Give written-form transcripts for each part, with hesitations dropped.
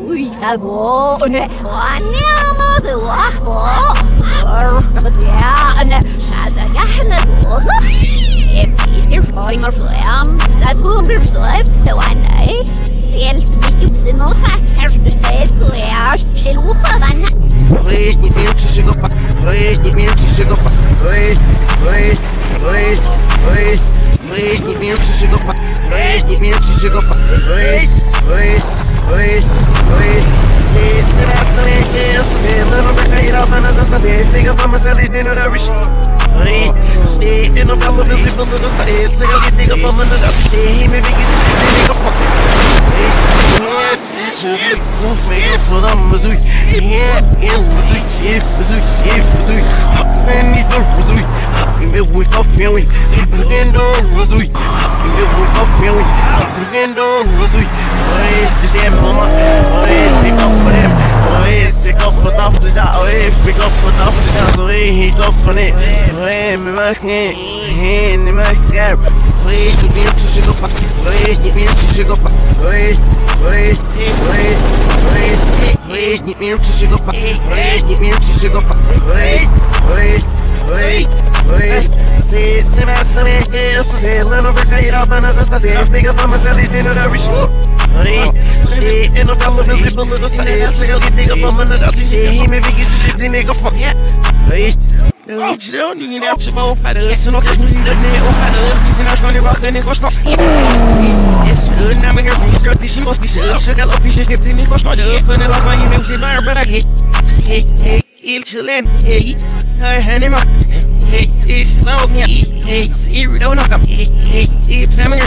ويشافون ونعمة وحبه ورمزيان شهد يحنس وضح يفير فايمر فلام ستاتهم برفضف سواني سيلت بيكي بسنوسا كرشتت وياش شلو فضانا Please, get me to sugar pop. Please, get me to sugar pop. Please, please, please, please, please, get me to sugar pop. Please, get me to sugar pop. Please, please, please, please. Se vai saber que eu tô sendo, não vai cair a pena desta vez. Liga pra uma cela dentro da rich. Stay in a fellow visible to the state. Say I'll get bigger from another shit. Maybe it's just a nigga fuck. Shit, man, for the Missouri. Yeah, Missouri, shit, Missouri. Man, need the Missouri. Me wake up feeling. In the Missouri. Me wake up feeling. In the Missouri. Just that mama. Pick up for them. Sick up for top of the job. Pick up for top of the job. He go for it. Me back in. Me back scared. Please, get me to sugar pop. Please, get me to sugar pop. Please, please, please, please, please, get me to sugar pop. Please, get me to sugar pop. Please, please, please, please. Se vai saber que eu tô zelando pra cair a pena desta vez. Pega pra uma cela dentro da rich. Stay in a fellow visible to the state. Say I'll get bigger from another shit. Maybe it's just a nigga fuck. Hey. Eu ninguém é futebol para isso não quer muito nem o para isso nós não levamos nem gostam isso na minha música deixa eu deixar chega lá ficha que tem gostam de panela vai meu de barbara hey il chillen hey hanema hey is lá o minha hey ir não não hey examiner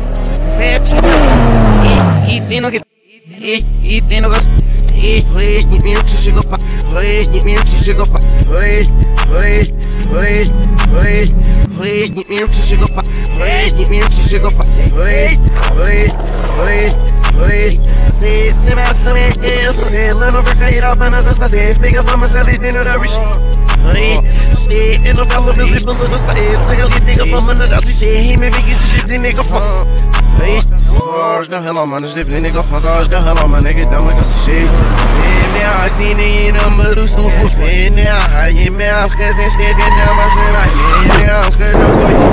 hey tem no que hey tem no gosto please, get me to sugar pop. Please, get me to sugar pop. Please, please, please, please, please, get me to sugar pop. Please, get me to sugar pop. Please, please, please, please. Se vai saber que eu tô zelando pra cair a pena desta vez. Pega pra uma cela dentro da rich. Stay in a fellow visible to the state. Say I'll get bigger from another shit. Maybe it's just a nigga fuck. Acho da hela, mano, os tipos de nigga faz acho da hela, mano, nigga dá muito esse jeito. Minha tini número estufo, minha raia, minha que tem stead, minha mazena, minha que não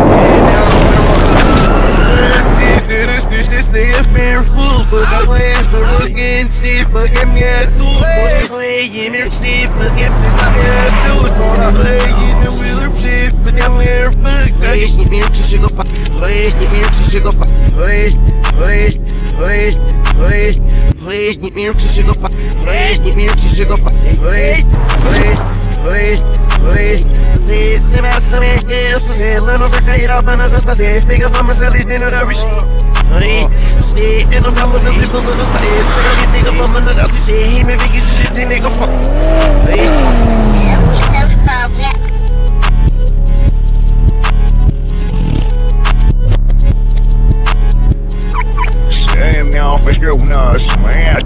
foi, this nigga fearful, but I went for looking Steve, but give me a tool, but play in your Steve, but give me a tool, but play in the wheeler Steve, but I'm here, but please get me to sugar pop, please get me to sugar pop, please, please, please, please, please get me to sugar pop, please get me to sugar pop, please, please, please, please. Se vai saber que eu tô zelando pra cair a pena desta vez. Pega pra uma cela dentro da rich. Stay in a fellow visible to the state. Say I'll get bigger from another shit. Maybe it's just a nigga fuck. Damn, y'all, let's go nuts, man.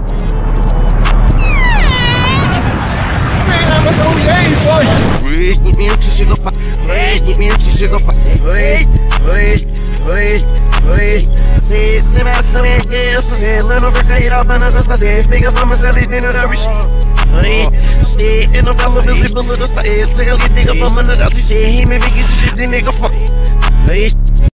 Please get me to sugar pop. Please get me to sugar pop. Please, please, please, please. Se vai saber que eu tô zelando pra cair a pena desta vez. Pega pra uma cela dentro da rich. Stay in a fellow visible to the state. Say I'll get bigger from another shit. Maybe it's just a nigga fuck.